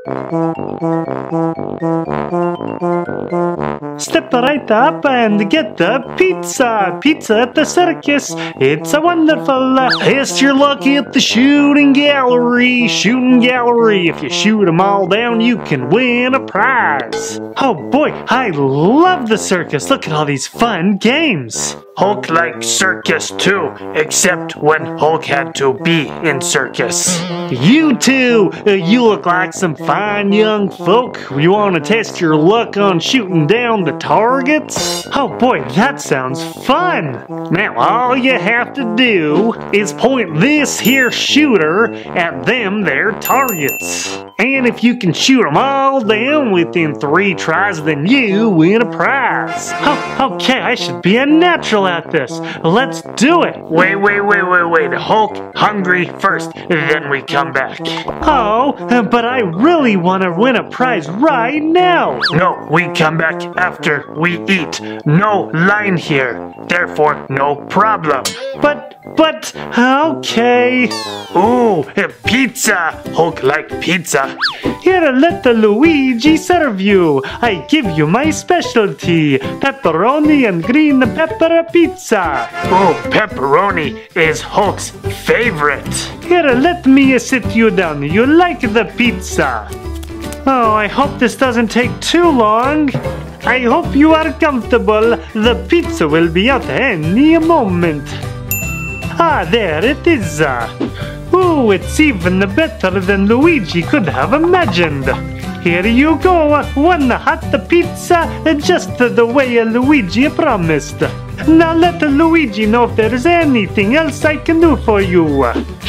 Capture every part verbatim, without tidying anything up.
Step right up and get the pizza. Pizza at the circus. It's a wonderful. Uh, test your luck at the shooting gallery. Shooting gallery. If you shoot them all down, you can win a prize. Oh boy, I love the circus. Look at all these fun games. Hulk liked circus too, except when Hulk had to be in circus. You two, uh, you look like some fine young folk. You want to test your luck on shooting down the targets? Oh boy, that sounds fun. Now all you have to do is point this here shooter at them their targets. And if you can shoot them all down within three tries, then you win a prize. Oh, okay, I should be a natural at this. Let's do it. Wait, wait, wait, wait, wait. Hulk, hungry first, then we come back. Oh, but I really want to win a prize right now. No, we come back after we eat. No line here. Therefore, no problem. But, but, okay. Ooh, pizza. Hulk like pizza. Here, let the Luigi serve you. I give you my specialty, pepperoni and green pepper pizza. Oh, pepperoni is Hulk's favorite. Here, let me sit you down. You like the pizza? Oh, I hope this doesn't take too long. I hope you are comfortable. The pizza will be out any moment. Ah, there it is. Oh, it's even better than Luigi could have imagined. Here you go, one hot pizza, just the way Luigi promised. Now let Luigi know if there's anything else I can do for you.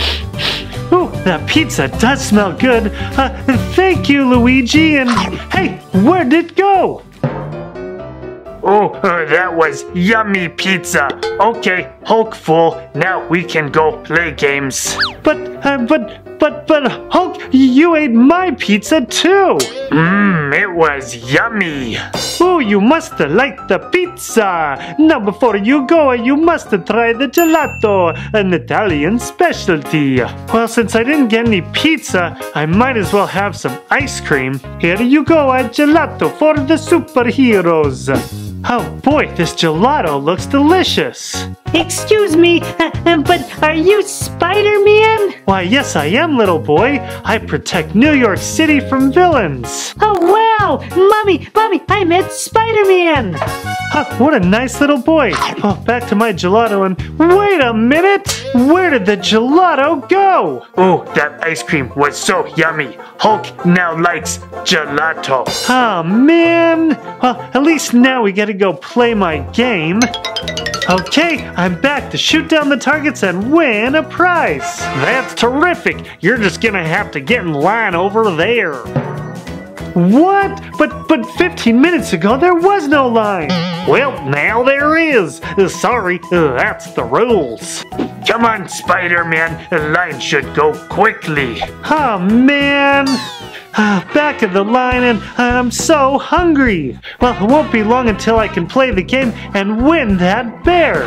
Oh, the pizza does smell good. Uh, thank you, Luigi, and hey, where'd it go? Oh, uh, that was yummy pizza. Okay, Hulk full. Now we can go play games. But, uh, but, but, but, Hulk, you ate my pizza too. Mmm, it was yummy. Oh, you must like the pizza. Now, before you go, you must try the gelato, an Italian specialty. Well, since I didn't get any pizza, I might as well have some ice cream. Here you go, a gelato for the superheroes. Oh boy, this gelato looks delicious. Excuse me, uh, but are you Spider-Man? Why, yes I am, little boy. I protect New York City from villains. Oh wow! Mommy, Mommy, I met Spider-Man! Huh, what a nice little boy. Oh, back to my gelato and wait a minute! Where did the gelato go? Oh, that ice cream was so yummy. Hulk now likes gelato. Oh man! Well, at least now we get to go play my game. Okay, I'm back to shoot down the targets and win a prize. That's terrific. You're just gonna have to get in line over there. What? But but fifteen minutes ago there was no line. Well, now there is. Uh, sorry, uh, that's the rules. Come on, Spider-Man. The line should go quickly. Oh man. Uh, back of the line and I'm so hungry. Well, it won't be long until I can play the game and win that bear.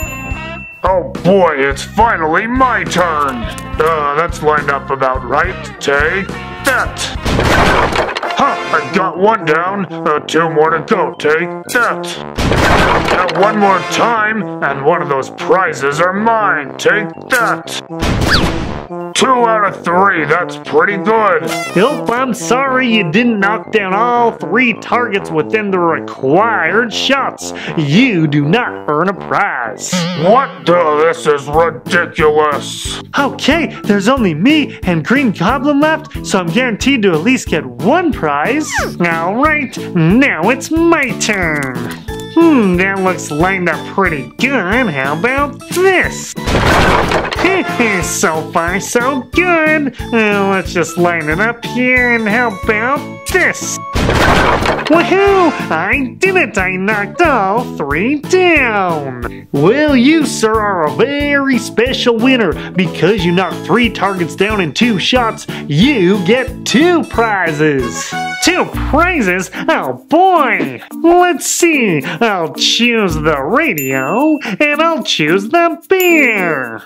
Oh boy, it's finally my turn. Uh, that's lined up about right. Take that. Huh, I got one down. Uh, two more to go. Take that. Now one more time, and one of those prizes are mine. Take that. Two out of three, that's pretty good. Nope, I'm sorry you didn't knock down all three targets within the required shots. You do not earn a prize. What the? This is ridiculous. Okay, there's only me and Green Goblin left, so I'm guaranteed to at least get one prize. Alright, now it's my turn. Hmm, that looks lined up pretty good. How about this? So far, so good. Uh, let's just line it up here, and how about this? Woohoo! I did it! I knocked all three down! Well, you, sir, are a very special winner. Because you knocked three targets down in two shots, you get two prizes! Two prizes? Oh boy! Let's see. I'll choose the radio, and I'll choose the beer. How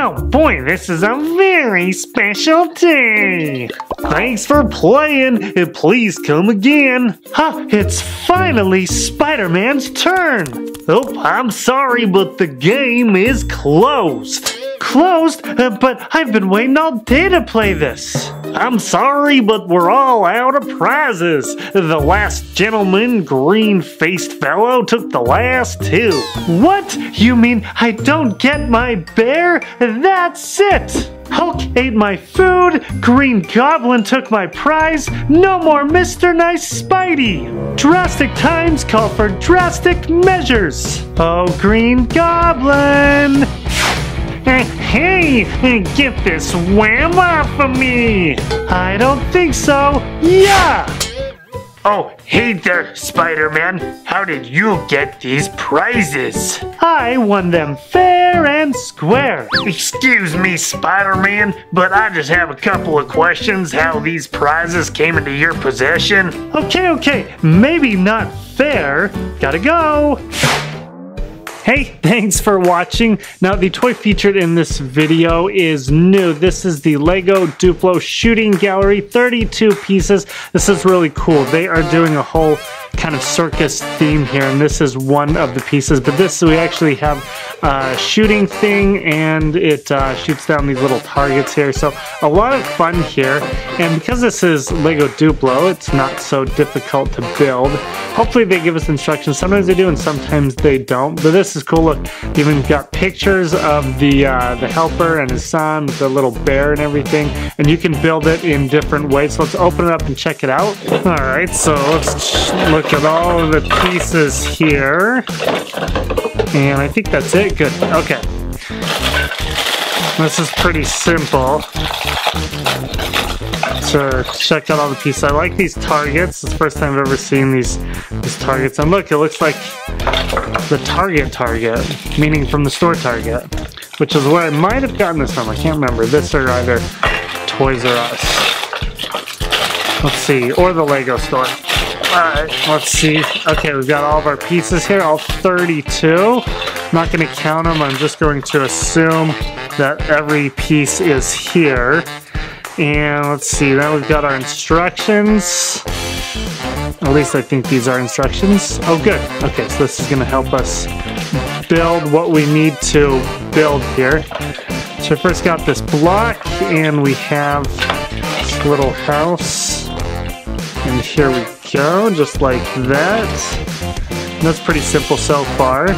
Oh boy, this is a very special day. Thanks for playing, and please come again. Huh, it's finally Spider-Man's turn. Oh, I'm sorry, but the game is closed. Closed? Uh, but I've been waiting all day to play this. I'm sorry, but we're all out of prizes. The last gentleman, green-faced fellow, took the last two. What? You mean I don't get my bear? That's it! Hulk ate my food, Green Goblin took my prize, no more Mister Nice Spidey! Drastic times call for drastic measures! Oh, Green Goblin! Hey, get this wham off of me! I don't think so. Yeah! Oh, hey there, Spider-Man. How did you get these prizes? I won them fair and square. Excuse me, Spider-Man, but I just have a couple of questions how these prizes came into your possession. Okay, okay, maybe not fair. Gotta go. Hey, thanks for watching. Now, the toy featured in this video is new. This is the Lego Duplo Shooting Gallery, thirty-two pieces. This is really cool. They are doing a whole kind of circus theme here, and this is one of the pieces. But this, we actually have a shooting thing, and it uh, shoots down these little targets here. So a lot of fun here. And because this is Lego Duplo, it's not so difficult to build. Hopefully they give us instructions. Sometimes they do, and sometimes they don't. But this is cool. Look, even got pictures of the uh, the helper and his son, the little bear and everything, and you can build it in different ways. So let's open it up and check it out. All right, so let's look at all of the pieces here, and I think that's it. Good. Okay, this is pretty simple. To check out all the pieces. I like these targets. It's the first time I've ever seen these these targets. And look, it looks like the Target Target, meaning from the store Target, which is where I might have gotten this from. I can't remember. This or either Toys R Us. Let's see, or the Lego store. Alright, let's see. Okay, we've got all of our pieces here, all thirty-two. I'm not going to count them. I'm just going to assume that every piece is here. And let's see, now we've got our instructions. At least I think these are instructions. Oh, good. Okay, so this is going to help us build what we need to build here. So I first got this block, and we have this little house. And here we go, just like that. And that's pretty simple so far.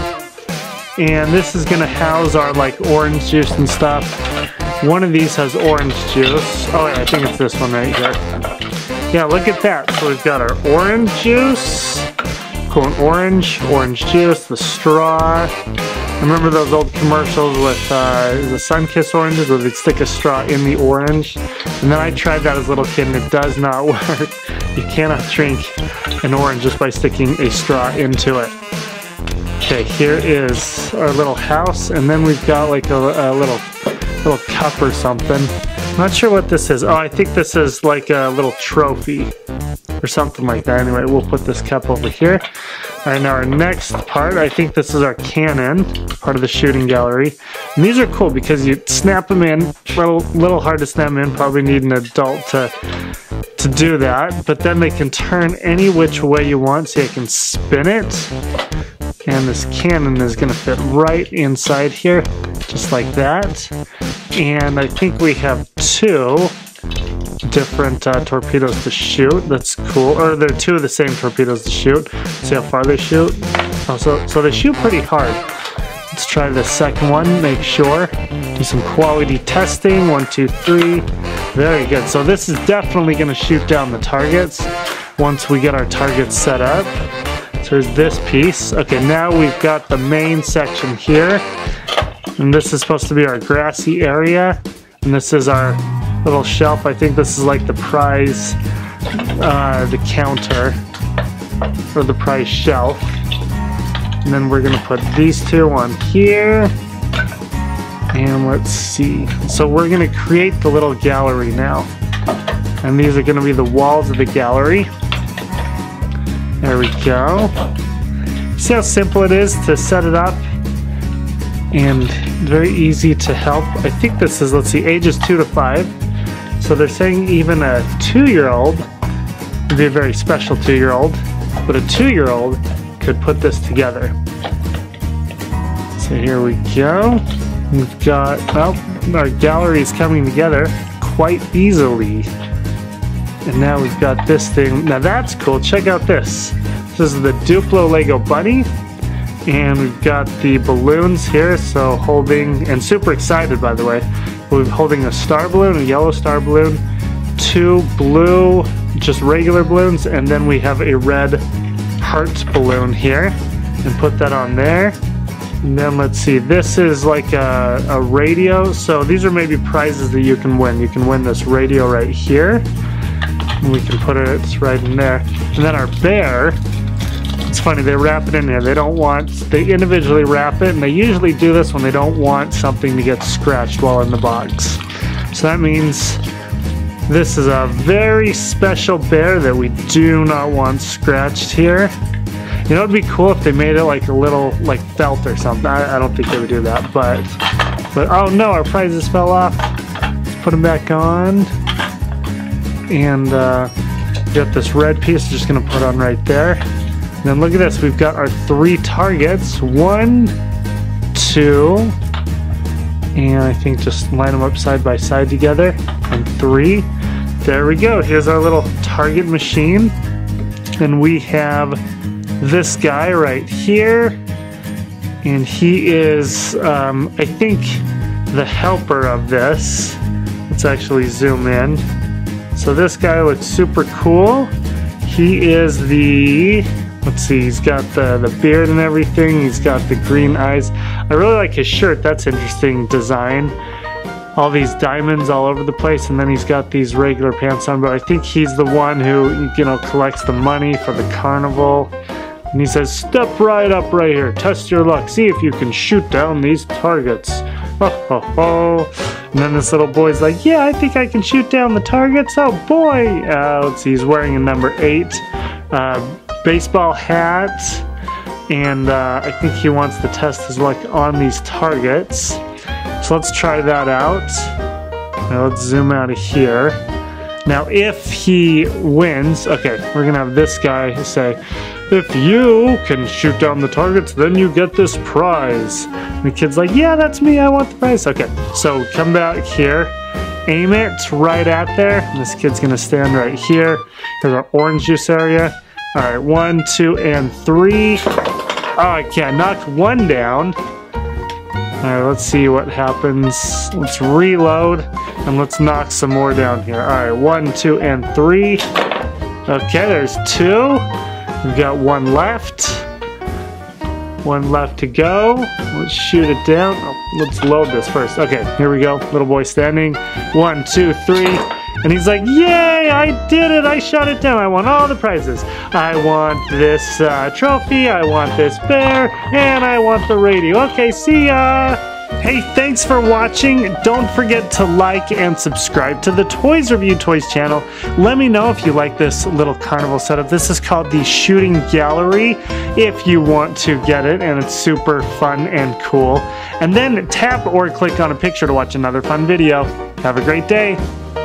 And this is going to house our like orange juice and stuff. One of these has orange juice. Oh yeah, I think it's this one right here. Yeah, look at that. So we've got our orange juice. Cool, orange, orange juice, the straw. Remember those old commercials with uh, the Sunkist oranges where they'd stick a straw in the orange? And then I tried that as a little kid and it does not work. You cannot drink an orange just by sticking a straw into it. Okay, here is our little house, and then we've got like a, a little little cup or something. I'm not sure what this is. Oh, I think this is like a little trophy or something like that. Anyway, we'll put this cup over here. All right, now our next part, I think this is our cannon, part of the shooting gallery. And these are cool because you snap them in, a little, little hard to snap them in, probably need an adult to, to do that. But then they can turn any which way you want, so you can spin it. And this cannon is going to fit right inside here, just like that. And I think we have two different uh, torpedoes to shoot. That's cool. Or they're two of the same torpedoes to shoot. See how far they shoot? Oh, so, so they shoot pretty hard. Let's try the second one, make sure. Do some quality testing. One, two, three. Very good. So this is definitely going to shoot down the targets once we get our targets set up. So there's this piece. Okay, now we've got the main section here. And this is supposed to be our grassy area. And this is our little shelf. I think this is like the prize, uh, the counter, or the prize shelf. And then we're gonna put these two on here. And let's see. So we're gonna create the little gallery now. And these are gonna be the walls of the gallery. There we go. See how simple it is to set it up? and very easy to help. I think this is, let's see, ages two to five. So they're saying even a two-year-old would be a very special two-year-old, but a two-year-old could put this together. So here we go. We've got, well, our gallery is coming together quite easily. And now we've got this thing. Now that's cool. Check out this. This is the Duplo Lego Bunny. And we've got the balloons here, so holding, and super excited by the way, we're holding a star balloon, a yellow star balloon, two blue, just regular balloons, and then we have a red heart balloon here, and put that on there. And then let's see, this is like a, a radio, so these are maybe prizes that you can win. You can win this radio right here, and we can put it right in there. And then our bear, it's funny, they wrap it in there. They don't want, they individually wrap it, and they usually do this when they don't want something to get scratched while in the box. So that means this is a very special bear that we do not want scratched here. You know, it'd be cool if they made it like a little, like felt or something. I, I don't think they would do that, but, but oh no, our prizes fell off. Let's put them back on. And uh, got this red piece, just gonna put on right there. And then look at this, we've got our three targets. One, two, and I think just line them up side by side together. And three. There we go. Here's our little target machine. And we have this guy right here. And he is, um, I think, the helper of this. Let's actually zoom in. So this guy looks super cool. He is the... Let's see, he's got the, the beard and everything. He's got the green eyes. I really like his shirt. That's interesting design. All these diamonds all over the place. And then he's got these regular pants on. But I think he's the one who, you know, collects the money for the carnival. And he says, step right up right here. Test your luck. See if you can shoot down these targets. Ho, ho, ho. And then this little boy's like, yeah, I think I can shoot down the targets. Oh, boy. Uh, let's see, he's wearing a number eight. Uh, baseball hat, and uh, I think he wants to test his luck on these targets. So let's try that out. Now let's zoom out of here. Now if he wins, okay, we're gonna have this guy say, if you can shoot down the targets, then you get this prize. And the kid's like, yeah, that's me, I want the prize. Okay, so come back here, aim it right at there, and this kid's gonna stand right here. Here's our orange juice area. All right, one, two, and three. Oh, I can't. Knocked one down. All right, let's see what happens. Let's reload, and let's knock some more down here. All right, one, two, and three. Okay, there's two. We've got one left. One left to go. Let's shoot it down. Oh, let's load this first. Okay, here we go. Little boy standing. One, two, three. And he's like, yay, I did it, I shot it down, I won all the prizes. I want this uh, trophy, I want this bear, and I want the radio. Okay, see ya! Hey, thanks for watching. Don't forget to like and subscribe to the Toys Review Toys channel. Let me know if you like this little carnival setup. This is called the Shooting Gallery, if you want to get it, and it's super fun and cool. And then tap or click on a picture to watch another fun video. Have a great day.